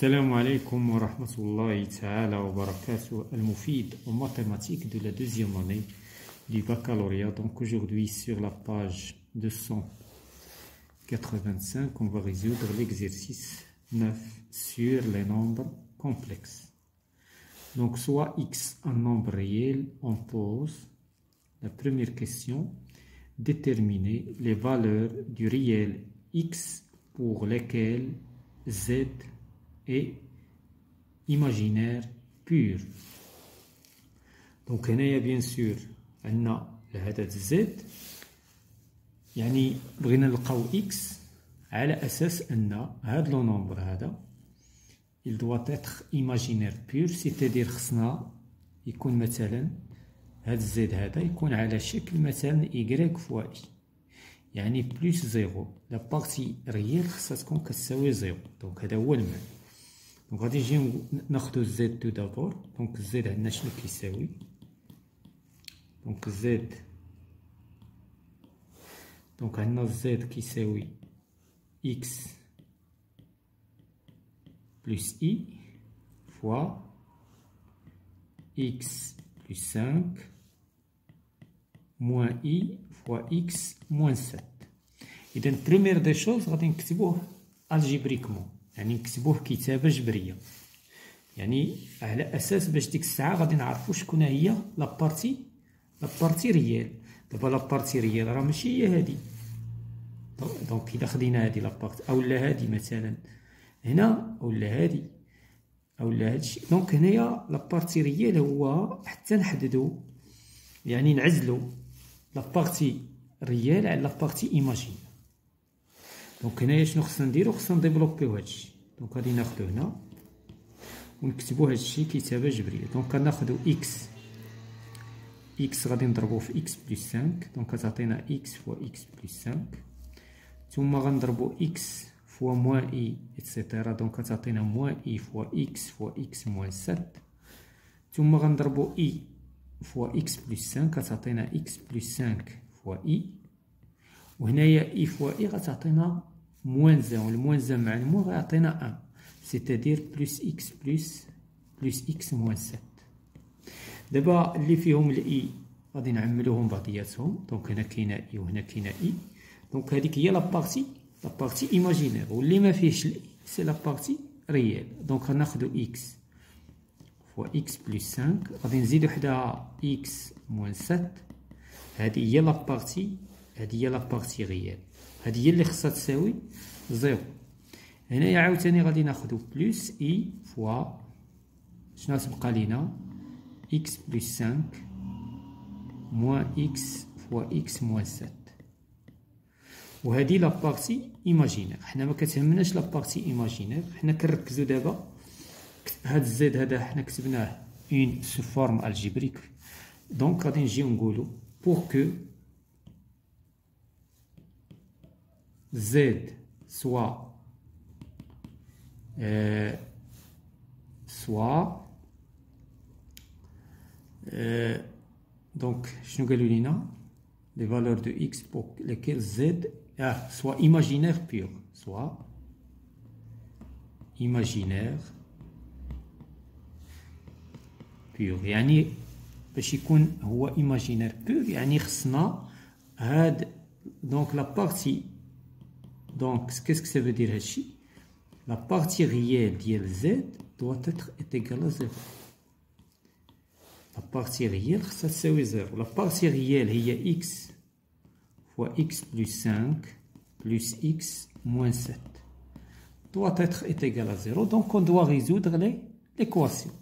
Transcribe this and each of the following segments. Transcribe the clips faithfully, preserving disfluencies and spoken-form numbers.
Assalamu alaikum wa rahmatullahi ta'ala wa barakatuh. Al-Mufid en mathématiques de la deuxième année du baccalauréat. Donc aujourd'hui sur la page deux cent quatre-vingt-cinq, on va résoudre l'exercice neuf sur les nombres complexes. Donc soit x un nombre réel, on pose la première question: déterminer les valeurs du réel x pour lesquelles z est imaginaire pur. Donc هنايا bien sûr عندنا العدد z، يعني بغينا نلقاو x على اساس ان هذا لو نومبر هذا il doit être imaginaire pur، c'est-à-dire خصنا يكون مثلا هذا الزد هذا يكون على شكل مثلا y فوا i، يعني بلس زيرو، لا بارتي ريال خصها تكون كتساوي زيرو. دونك هذا هو المعنى. دونك غادي نجيو ناخدو زد تو دابور. دونك الزد عندنا شنو كيساوي؟ دونك زد دونك عندنا زد كيساوي اكس بلس اي فوا اكس بلس خمسة موان اي فوا اكس موان سبعة. اذا بريمير دي شوز غادي نكتبوه الجبريكمون، يعني نكتبوه كتابه جبريه، يعني على اساس باش ديك الساعه غادي نعرفوا شكون هي لابارتي لابارتي ريال. دابا لابارتي ريال راه ماشي هي هادي، دونك اذا خدينا هادي لابارتي اولا هادي مثلا هنا اولا هادي اولا هادشي، دونك هنايا لابارتي ريال هو حتى نحددو، يعني نعزلو لابارتي ريال على لابارتي ايماجين. دونك هنايا شنو خصنا نديرو؟ خصنا نديفلوبيو هادشي. دونك غادي ناخدو هنا ونكتبو هادشي كتابه جبريه. دونك غناخدو اكس اكس غادي نضربو في اكس بلس خمسة، دونك غتعطينا اكس فوا اكس بلس خمسة، ثم غنضربو اكس فوا موان اي اتسيتيرا، دونك غتعطينا موان اي فوا اكس فوا اكس موان سبعة، ثم غنضربو اي فوا اكس بلس خمسة غتعطينا اكس بلس خمسة فوا اي، وهنايا اي فوا اي غتعطينا موان زان، والموان زان مع الموان غيعطينا ان، سيتادير بلس اكس بلس بلس اكس موان سبعة. دابا اللي فيهم الاي غادي نعملوهم بعضياتهم، دونك هنا كاينه اي وهنا كاينه اي، دونك هذيك هي لابارتي لابارتي ايماجينير، واللي ما فيهش الاي سي لابارتي ريال. دونك غناخدو اكس فوا اكس بلس خمسة، غادي نزيدو حداها اكس موان سبعة، هذه هي لابارتي هذه هي لابارتي ريال، هذه هي اللي خصها تساوي زيرو. هنايا عاوتاني غادي ناخدو بلس اي فوا شنو تبقى لينا اكس بلس خمسة موان اكس فوا اكس موان سبعة، وهذه لابارتي ايماجينير. حنا ما كتهمناش لابارتي ايماجينير، حنا كنركزو دابا هاد الزد هذا حنا كتبناه اون سو فورم الجبريك. دونك غادي نجيو نقولو بور كو z soit euh, soit euh, donc شنو قالوا لينا les valeurs de x pour lesquelles z ah, soit imaginaire pur soit imaginaire pur، يعني باش يكون هو imaginaire pur يعني خصنا هاد donc la partie. Donc, qu'est-ce que ça veut dire ici? La partie réelle de z doit être égale à zéro. La partie réelle, ça c'est zéro. La partie réelle, il y a x fois x plus cinq plus x moins sept. Doit être égal à zéro. Donc, on doit résoudre l'équation.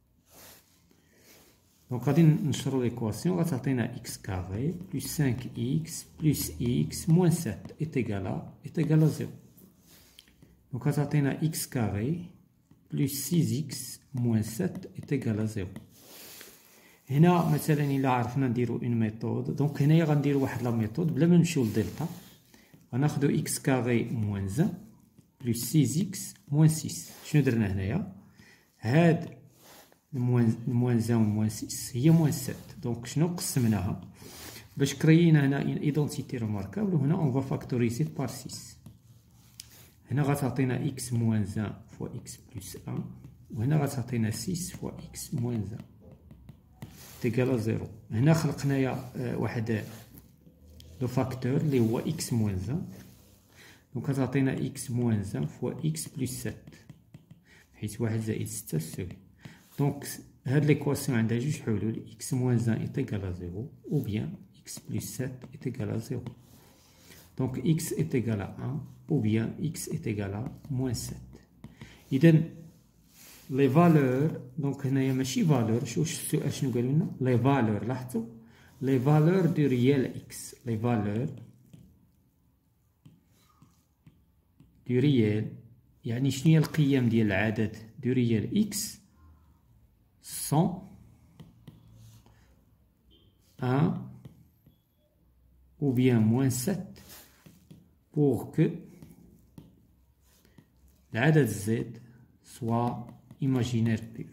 Donc, on va nشرو l'équation. On va avoir x carré plus cinq x plus x moins sept est égal à, est égal à zéro. Donc, on va avoir x carré plus six x moins sept est égal à zéro. هنا مثلا إلا عرفنا نديرو une méthode. Donc, هنايا غنديرو واحد لا méthode بلا ما نمشيو لدلتا. غناخدو x carré moins un plus six x moins six. شنو درنا هنايا؟ هاد موان موان زان موان سيس هي موان سبعة. دونك شنو قسمناها باش كريينا هنا اون ايدونتيتي ريماركابل، وهنا اون فا فاكتوريزي بار سيس. هنا غتعطينا إكس موان واحد فوا إكس بلس واحد، وهنا غتعطينا ستة فوا إكس موان واحد تيكالا صفر. هنا خلقنايا واحد لو فاكتور اللي هو إكس موان واحد، دونك غتعطينا إكس موان واحد فوا إكس بلس سبعة، حيت واحد زائد ستة تساوي. دونك هاد ليكواسيون عندها جوج حلول، إكس موان واحد إيتيكالا صفر أو بيان إكس بلس سبعة إيتيكالا صفر. دونك إكس إيتيكالا واحد أو بيان إكس إيتيكالا موان سبعة. إذا لي فالور، دونك هنايا ماشي فالور، شوف السؤال شنو قالوا لنا، لي فالور، لاحظتوا لي فالور دو ريال إكس، لي فالور دو ريال، يعني شنو هي القيم ديال العدد دو ريال إكس سون واحد ou bien moins sept pour que العدد Z soit imaginaire pur.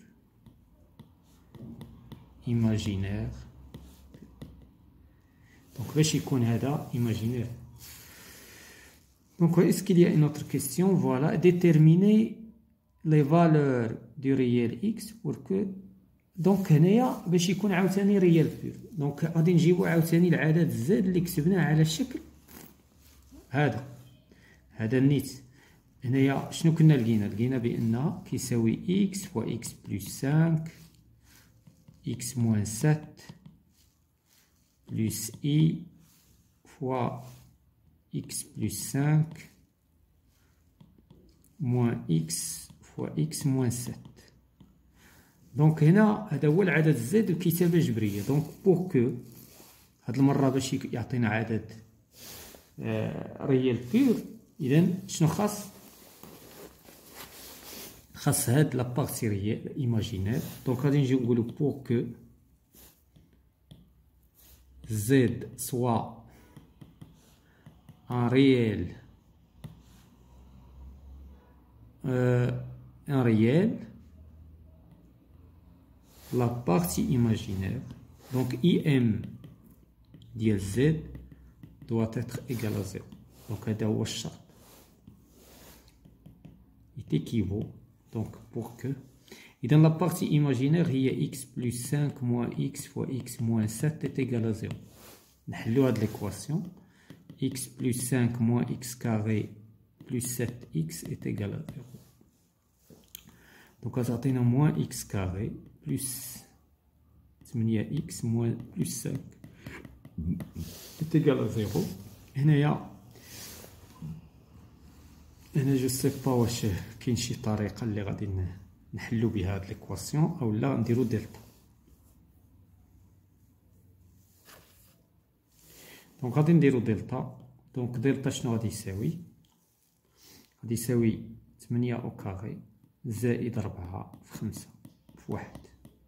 imaginaire. Donc باش يكون هذا imaginaire. Donc est-ce qu'il y a une autre question? Voilà, déterminer les valeurs du réel X pour que دونك هنايا باش يكون عاوتاني ريال بير، دونك غادي نجيبو عاوتاني العدد زاد اللي كتبناه على الشكل هذا، هذا النيت. هنايا شنو كنا لقينا؟ لقينا بأنها كيساوي إكس فوا إكس بلس خمسة إكس موان سبعة بلس إي فوا إكس بلس خمسة موان إكس فوا إكس موان سبعة. دونك هنا هذا هو العدد زد بكتابة جبرية. دونك بوغ كو هاد المرة باش يعطينا عدد آه ريال بير، إذا شنو خاص؟ خاص هاد لابارتي ريال ايماجينير. دونك غادي نجيو نقولو بوغ كو زد سوا ان ريال euh, un réel, la partie imaginaire, donc im ديال z doit être égal à zéro. Donc هذا هو الشرط. Il équivaut donc pour que. إذا la partie imaginaire هي x plus cinq moins x fois x moins sept est égal à zéro. نحلو هاد l'équation. X plus cinq moins x carré plus sept x est égal à zéro. Donc غتعطينا moins x carré plus ثمانية x moins plus cinq est égal à zéro. هنايا هنا جو سي با واش كاين شي طريقة اللي غادي نحلو بها هاد ليكواسيون او لا نديرو دلتا. دونك غادي نديرو دلتا. دونك دلتا شنو غادي يساوي؟ غادي يساوي ثمانية او كاغي زائد ربعة في خمسة في واحد.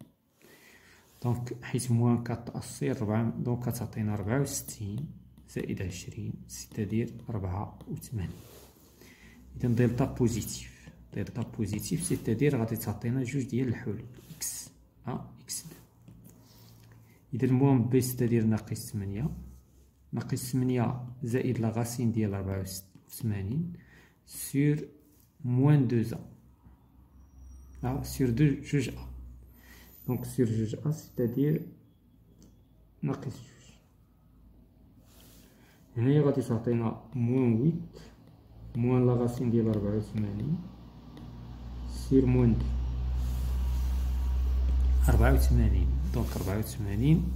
دونك حيت موان كات تأصيل ربعة، دونك كتعطينا ربعة وستين زائد عشرين ستادير ربعة وثمانين. إذا دلتا بوزيتيف، دلتا بوزيتيف سيتادير غادي تعطينا جوج ديال الحلول إكس أ إكس دو. إذا الموان بي سيتادير ناقص ثمانية ناقص ثمانية زائد لا غاسين ديال ربعة وثمانين سور موان دوز أ أ سور دو جوج أ. دونك سور جوج أ سيتادير ناقص جوج. هنايا غادي تعطينا موان ويت موان لا غاسين ديال ربعة وثمانين سير موان دو ربعة وثمانين. دونك ربعة وثمانين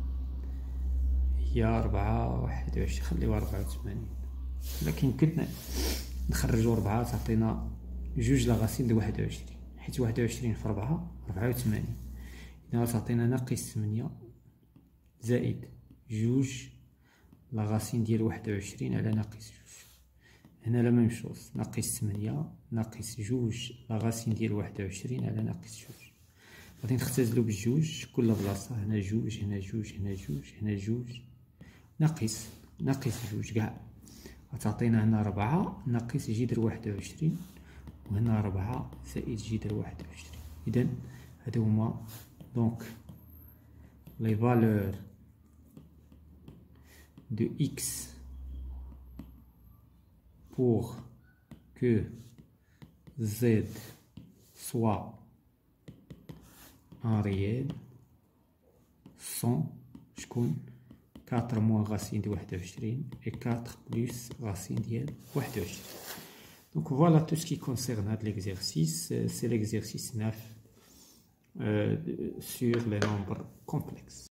هي ربعة واحد وعشرين، خليوها ربعة وثمانين، لكن كنت نخرجو ربعة تعطينا جوج لا غاسين ديال واحد وعشرين، حيت واحد وعشرين في ربعة ربعة وثمانين. إذا تعطينا ناقص ثمانية زائد جوج لا غاسين ديال واحد وعشرين على ناقص جوج. هنا لا ميم شوز، ناقص ثمانية ناقص جوج لا غاسين ديال واحد وعشرين على ناقص جوج. غادي نختزلو بالجوج كل بلاصة، هنا جوج هنا جوج هنا جوج هنا جوج ناقص ناقص جوج كاع. غتعطينا هنا ربعة ناقص جذر واحد وعشرين، وهنا ربعة زائد جذر واحد وعشرين. إذا هادو هما دونك لي فالور دو إكس pour que Z soit un réel sans شكون quatre moins racine de واحد وعشرين et quatre plus racine ديال واحد وعشرين. Donc voilà tout ce qui concerne l'exercice. C'est l'exercice neuf euh, sur les nombres complexes.